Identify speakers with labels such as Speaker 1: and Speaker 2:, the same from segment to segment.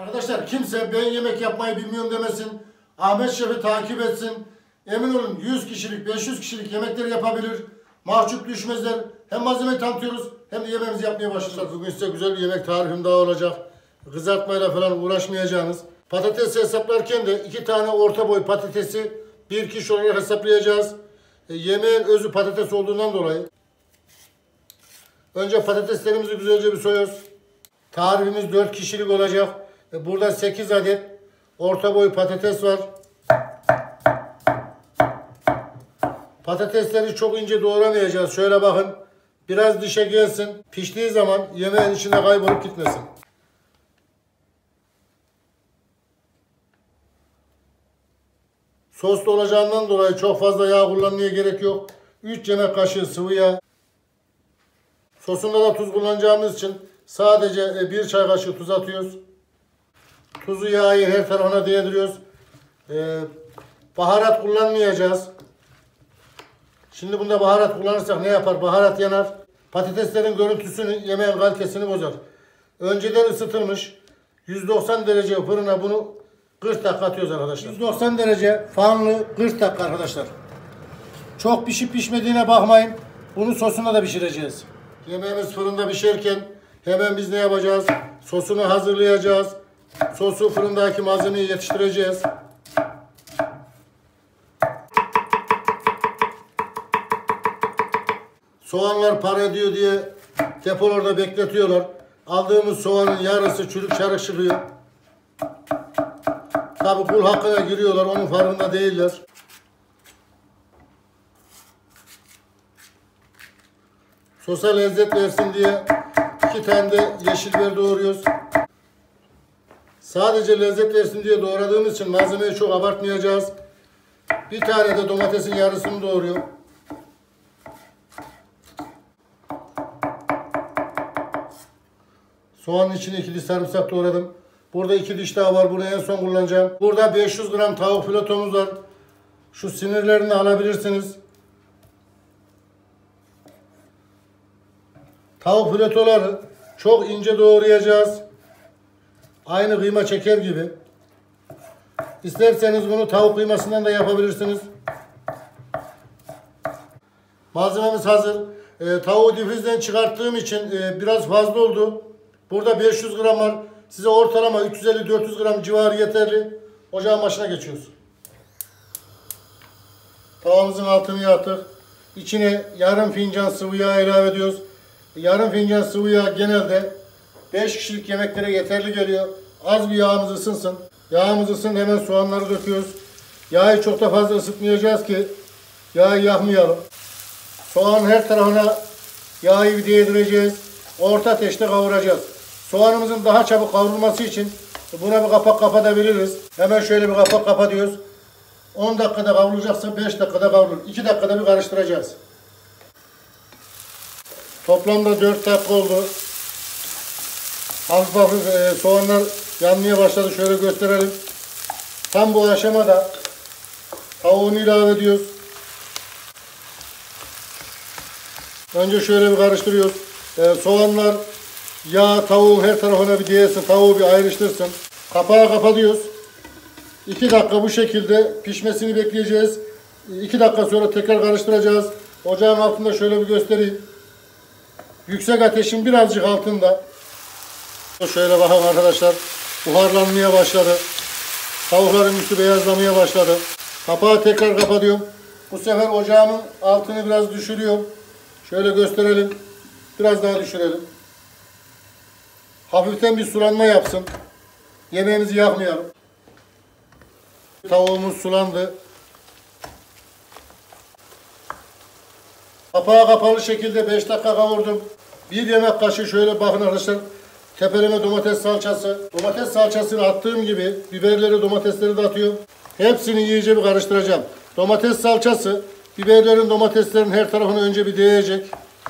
Speaker 1: Arkadaşlar kimse ben yemek yapmayı bilmiyorum demesin. Ahmet Şef'i takip etsin. Emin olun 100 kişilik, 500 kişilik yemekleri yapabilir. Mahcup düşmezler. Hem malzemeyi tanıtıyoruz hem de yemeğimizi yapmaya başlayacağız. Bugün size güzel bir yemek tarifim daha olacak. Kızartmayla falan uğraşmayacağınız. Patatesi hesaplarken de 2 tane orta boy patatesi 1 kişi olarak hesaplayacağız. Yemeğin özü patates olduğundan dolayı. Önce patateslerimizi güzelce bir soyuyoruz. Tarifimiz 4 kişilik olacak. Burada 8 adet orta boy patates var. Patatesleri çok ince doğramayacağız. Şöyle bakın. Biraz dişe gelsin. Piştiği zaman yemeğin içinde kaybolup gitmesin. Soslu olacağından dolayı çok fazla yağ kullanmaya gerek yok. 3 yemek kaşığı sıvı yağ. Sosunda da tuz kullanacağımız için sadece 1 çay kaşığı tuz atıyoruz. Tuzu yağı her tarafına değdiriyoruz. Baharat kullanmayacağız. Şimdi bunda baharat kullanırsak ne yapar? Baharat yanar. Patateslerin görüntüsünü, yemeğin kalitesini bozar. Önceden ısıtılmış 190 derece fırına bunu 40 dakika atıyoruz arkadaşlar. 190 derece fanlı 40 dakika arkadaşlar. Çok pişip pişmediğine bakmayın. Bunu sosuna da pişireceğiz. Yemeğimiz fırında pişerken hemen biz ne yapacağız? Sosunu hazırlayacağız. Sosu fırındaki malzemeyi yetiştireceğiz. Soğanlar para ediyor diye depolarda bekletiyorlar. Aldığımız soğanın yarısı çürük çarık çıkıyor. Tabi kul hakkına giriyorlar, onun farkında değiller. Sosa lezzet versin diye 2 tane de yeşil biber doğruyoruz. Sadece lezzet versin diye doğradığımız için malzemeyi çok abartmayacağız. 1 tane de domatesin yarısını doğruyorum. Soğanın içine 2 diş sarımsak doğradım. Burada 2 diş daha var. Bunu en son kullanacağım. Burada 500 gram tavuk filetomuz var. Şu sinirlerini alabilirsiniz. Tavuk filetoları çok ince doğrayacağız. Aynı kıyma çeker gibi. İsterseniz bunu tavuk kıymasından da yapabilirsiniz. Malzememiz hazır. Tavuğu difrizden çıkarttığım için biraz fazla oldu. Burada 500 gram var. Size ortalama 350-400 gram civarı yeterli. Ocağın başına geçiyoruz. Tavamızın altını yaktık. İçine yarım fincan sıvı yağ ilave ediyoruz. Yarım fincan sıvı yağ genelde 5 kişilik yemeklere yeterli geliyor. Az bir yağımız ısınsın. Yağımız ısın, hemen soğanları döküyoruz. Yağı çok da fazla ısıtmayacağız ki yağı yakmayalım. Soğanın her tarafına yağı bir değdireceğiz. Orta ateşte kavuracağız. Soğanımızın daha çabuk kavrulması için buna bir kapak kapatabiliriz. Hemen şöyle bir kapak kapatıyoruz. 10 dakikada kavrulacaksa 5 dakikada kavrulur. 2 dakikada bir karıştıracağız. Toplamda 4 dakika oldu. Hafif hafif soğanlar yanmaya başladı. Şöyle gösterelim. Tam bu aşamada tavuğunu ilave ediyoruz. Önce şöyle bir karıştırıyoruz. Soğanlar, yağ tavuğun her tarafına bir değsin. Tavuğu bir ayrıştırsın. Kapağı kapatıyoruz. 2 dakika bu şekilde pişmesini bekleyeceğiz. 2 dakika sonra tekrar karıştıracağız. Ocağın altında şöyle bir göstereyim. Yüksek ateşin birazcık altında. Şöyle bakın arkadaşlar. Buharlanmaya başladı. Tavukların üstü beyazlamaya başladı. Kapağı tekrar kapatıyorum. Bu sefer ocağımın altını biraz düşürüyorum. Şöyle gösterelim. Biraz daha düşürelim. Hafiften bir sulanma yapsın. Yemeğimizi yakmayalım. Tavuğumuz sulandı. Kapağı kapalı şekilde 5 dakika kavurdum. 1 yemek kaşığı şöyle bakın arkadaşlar. Tepeleme domates salçası. Domates salçasını attığım gibi biberleri, domatesleri de atıyorum. Hepsini iyice bir karıştıracağım. Domates salçası biberlerin, domateslerin her tarafına önce bir değecek.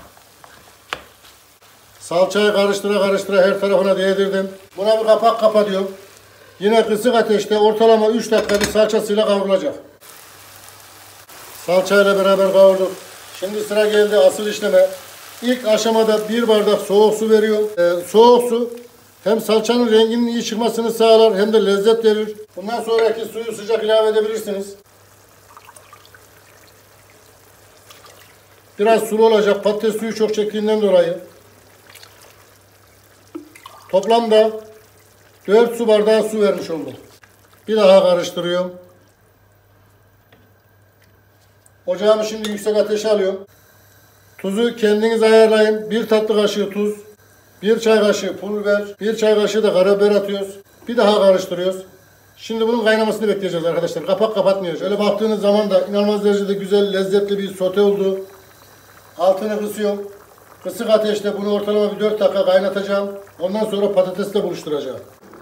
Speaker 1: Salçayı karıştıra karıştıra her tarafına değdirdim. Buna bir kapak kapatıyorum. Yine kısık ateşte ortalama 3 dakika bir salçasıyla kavrulacak. Salçayla beraber kavurduk. Şimdi sıra geldi asıl işleme. İlk aşamada 1 bardak soğuk su veriyorum. Soğuk su Hem salçanın renginin iyi çıkmasını sağlar hem de lezzet verir. Bundan sonraki suyu sıcak ilave edebilirsiniz. Biraz sulu olacak. Patates suyu çok çektiğinden dolayı. Toplamda 4 su bardağı su vermiş oldum. Bir daha karıştırıyorum. Ocağımı şimdi yüksek ateşe alıyorum. Tuzu kendiniz ayarlayın. 1 tatlı kaşığı tuz, 1 çay kaşığı pul biber, 1 çay kaşığı da karabiber atıyoruz. Bir daha karıştırıyoruz. Şimdi bunun kaynamasını bekleyeceğiz arkadaşlar. Kapak kapatmıyoruz. Öyle baktığınız zaman da inanılmaz derecede güzel, lezzetli bir sote oldu. Altını kısıyorum. Kısık ateşte bunu ortalama bir 4 dakika kaynatacağım. Ondan sonra patatesle buluşturacağım.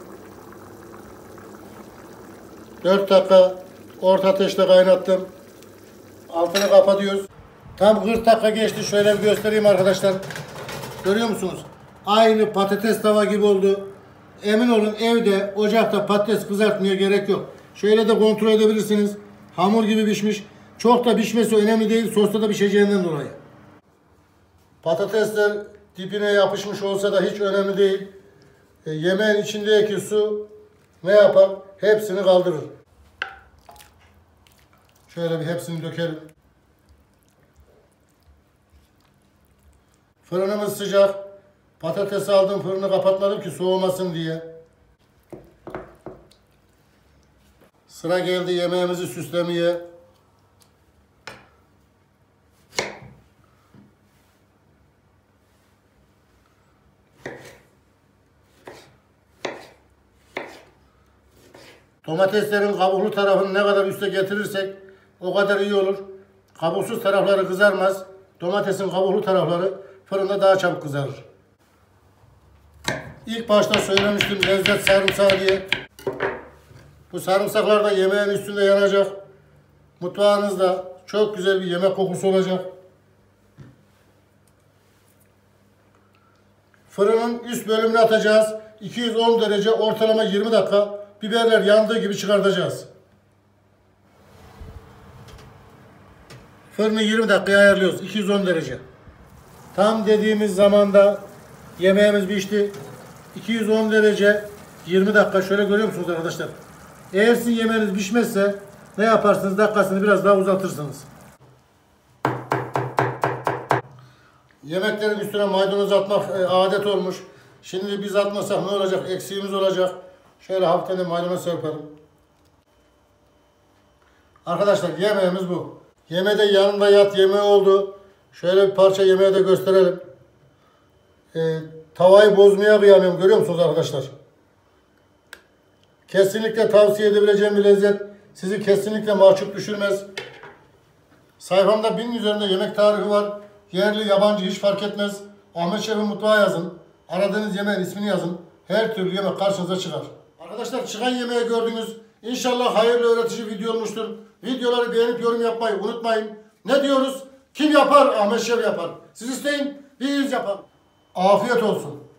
Speaker 1: 4 dakika orta ateşte kaynattım. Altını kapatıyoruz. Tam 40 dakika geçti. Şöyle bir göstereyim arkadaşlar. Görüyor musunuz? Aynı patates tava gibi oldu. Emin olun evde, ocakta patates kızartmaya gerek yok. Şöyle de kontrol edebilirsiniz. Hamur gibi pişmiş. Çok da pişmesi önemli değil. Sosta da pişeceğinden dolayı. Patatesler dibine yapışmış olsa da hiç önemli değil. Yemeğin içindeki su ne yapar? Hepsini kaldırır. Şöyle bir hepsini dökelim. Fırınımız sıcak. Patatesi aldım, fırını kapatmadım ki soğumasın diye. Sıra geldi yemeğimizi süslemeye. Domateslerin kabuklu tarafını ne kadar üste getirirsek o kadar iyi olur. Kabuksuz tarafları kızarmaz. Domatesin kabuklu tarafları fırında daha çabuk kızarır. İlk başta söylemiştim lezzet sarımsağı diye. Bu sarımsaklar da yemeğin üstünde yanacak. Mutfağınızda çok güzel bir yemek kokusu olacak. Fırının üst bölümünü atacağız. 210 derece ortalama 20 dakika. Biberler yandığı gibi çıkartacağız. Fırını 20 dakikaya ayarlıyoruz. 210 derece. Tam dediğimiz zamanda yemeğimiz pişti. 210 derece 20 dakika. Şöyle görüyor musunuz arkadaşlar? Eğer sizin yemeğiniz pişmezse ne yaparsınız? Dakikasını biraz daha uzatırsınız. Yemeklerin üstüne maydanoz atmak adet olmuş. Şimdi biz atmasak ne olacak? Eksiğimiz olacak. Şöyle hafiften de maydanoz serpelim. Arkadaşlar yemeğimiz bu. Yemeğde yanında yat yemeği oldu. Şöyle bir parça yemeği de gösterelim. Tavayı bozmaya kıyamıyorum. Görüyor musunuz arkadaşlar? Kesinlikle tavsiye edebileceğim bir lezzet. Sizi kesinlikle mahcup düşürmez. Sayfamda 1000 üzerinde yemek tarifi var. Yerli, yabancı hiç fark etmez. Ahmet Şef'in mutfağı yazın. Aradığınız yemeğin ismini yazın. Her türlü yemek karşınıza çıkar. Arkadaşlar çıkan yemeği gördünüz. İnşallah hayırlı öğretici video olmuştur. Videoları beğenip yorum yapmayı unutmayın. Ne diyoruz? Kim yapar? Ahmet Şef yapar. Siz isteyin, biz yapar. Afiyet olsun.